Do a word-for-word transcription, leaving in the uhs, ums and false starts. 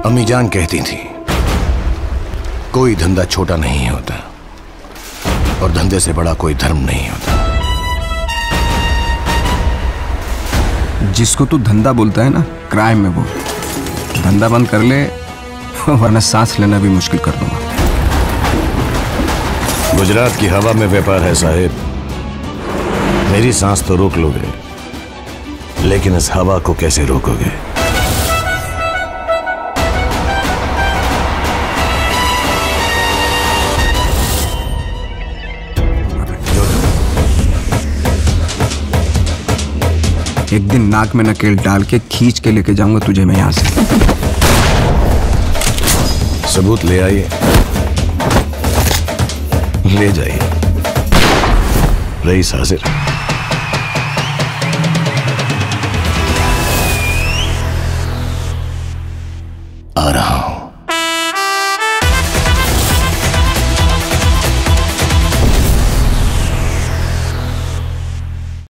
अम्मी जान कहती थी कोई धंधा छोटा नहीं होता और धंधे से बड़ा कोई धर्म नहीं होता। जिसको तू धंधा बोलता है ना, क्राइम में वो धंधा बंद कर ले वरना सांस लेना भी मुश्किल कर दूंगा। गुजरात की हवा में व्यापार है साहिब। मेरी सांस तो रोक लोगे, लेकिन इस हवा को कैसे रोकोगे? एक दिन नाक में नकेल डाल के खींच के लेके जाऊंगा तुझे मैं यहां से। सबूत ले आइए, ले जाइए। रईस हाजिर। आ रहा हूं।